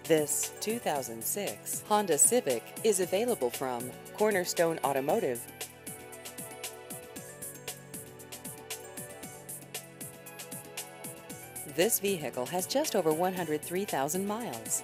This 2006 Honda Civic is available from Cornerstone Automotive. This vehicle has just over 103,000 miles.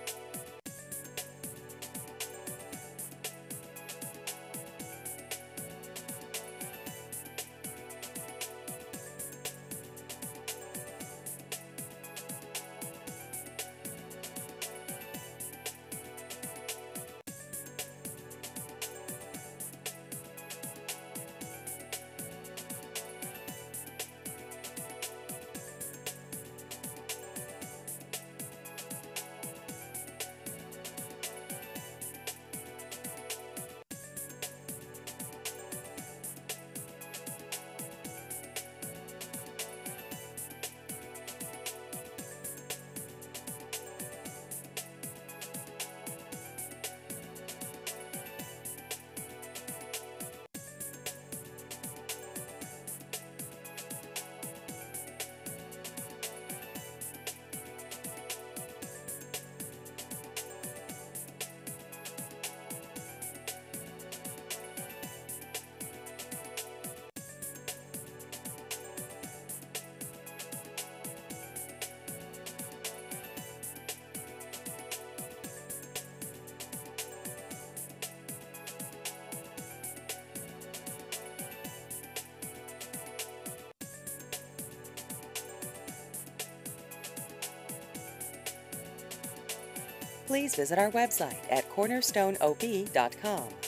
Please visit our website at cornerstoneop.com.